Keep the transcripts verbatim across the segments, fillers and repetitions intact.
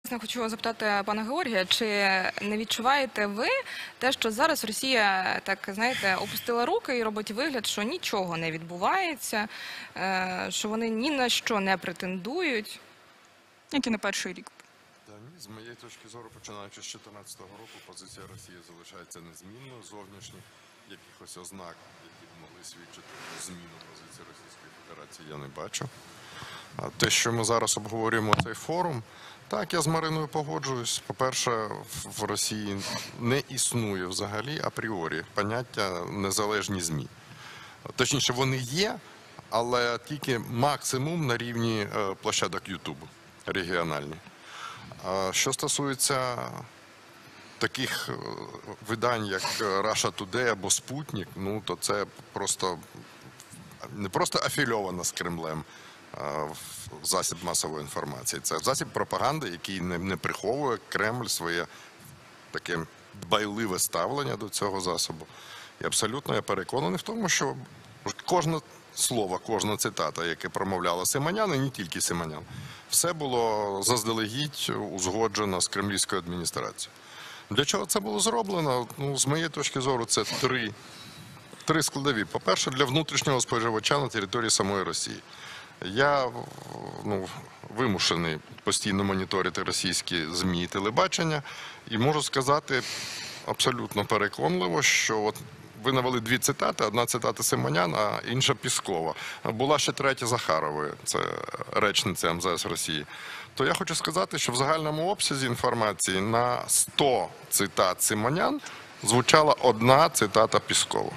Я хочу запитати пана Георгія, чи не відчуваєте ви те, що зараз Росія, так, знаєте, опустила руки і робить вигляд, що нічого не відбувається, що вони ні на що не претендують? Як і на перший рік. Та ні, з моєї точки зору, починаючи з дві тисячі чотирнадцятого року, позиція Росії залишається незмінною. Зовнішніх якихось ознак, які б могли свідчити про зміну позиції Російської Федерації, я не бачу. А те, що ми зараз обговорюємо цей форум, так, я з Мариною погоджуюсь. По-перше, в Росії не існує взагалі апріорі поняття незалежні ЗМІ. Точніше, вони є, але тільки максимум на рівні площадок Ютубу регіональні. А що стосується таких видань, як Russia Today або Спутник, ну, то це просто не просто афільовано з Кремлем засіб масової інформації. Це засіб пропаганди, який не, не приховує Кремль своє таке дбайливе ставлення до цього засобу. І абсолютно я переконаний в тому, що кожне слово, кожна цитата, яке промовляла Симонян, і не тільки Симонян, все було заздалегідь узгоджено з кремлівською адміністрацією. Для чого це було зроблено? Ну, з моєї точки зору, це три, три складові. По-перше, для внутрішнього споживача на території самої Росії. Я ну, вимушений постійно моніторити російські ЗМІ і телебачення і можу сказати абсолютно переконливо, що от ви навели дві цитати, одна цитата Симонян, а інша Піскова. Була ще третя Захарової, це речниця ем зе ес Росії. То я хочу сказати, що в загальному обсязі інформації на сто цитат Симонян звучала одна цитата Піскова.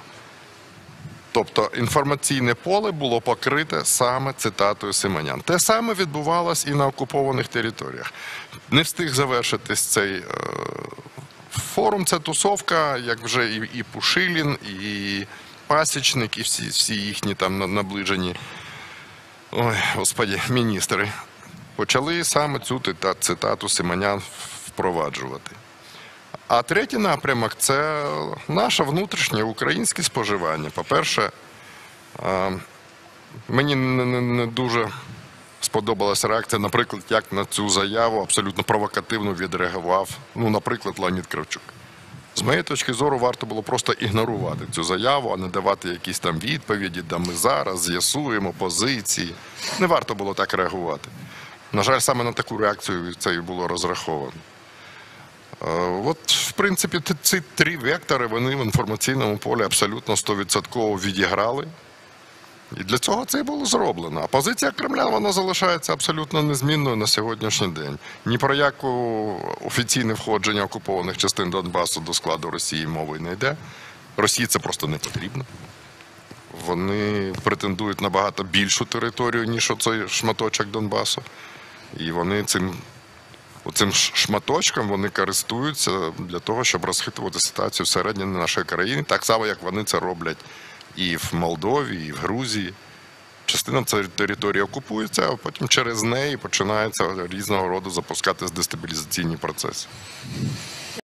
Тобто інформаційне поле було покрите саме цитатою Симонян. Те саме відбувалось і на окупованих територіях. Не встиг завершитись цей е, форум, це тусовка, як вже і, і Пушилін, і Пасічник, і всі, всі їхні там наближені, ой, господі, міністри, почали саме цю цитату Симонян впроваджувати. А третій напрямок – це наше внутрішнє українське споживання. По-перше, мені не дуже сподобалася реакція, наприклад, як на цю заяву абсолютно провокативно відреагував, ну, наприклад, Леонід Кравчук. З моєї точки зору, варто було просто ігнорувати цю заяву, а не давати якісь там відповіді, да ми зараз з'ясуємо позиції. Не варто було так реагувати. На жаль, саме на таку реакцію це і було розраховано. От, в принципі, ці три вектори, вони в інформаційному полі абсолютно сто відсотків відіграли. І для цього це і було зроблено. А позиція Кремля, вона залишається абсолютно незмінною на сьогоднішній день. Ні про яке офіційне входження окупованих частин Донбасу до складу Росії мови не йде. Росії це просто не потрібно. Вони претендують на багато більшу територію, ніж оцей шматочок Донбасу. І вони цим... Оцим шматочком вони користуються для того, щоб розхитувати ситуацію всередині нашої країни, так само, як вони це роблять і в Молдові, і в Грузії. Частина цієї території окупується, а потім через неї починаються різного роду запускатись дестабілізаційні процеси.